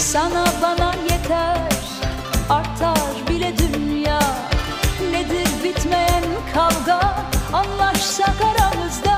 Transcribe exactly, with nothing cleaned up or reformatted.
Sana bana yeter, artar bile dünya. Nedir bitmeyen kavga, anlaşsak aramızda.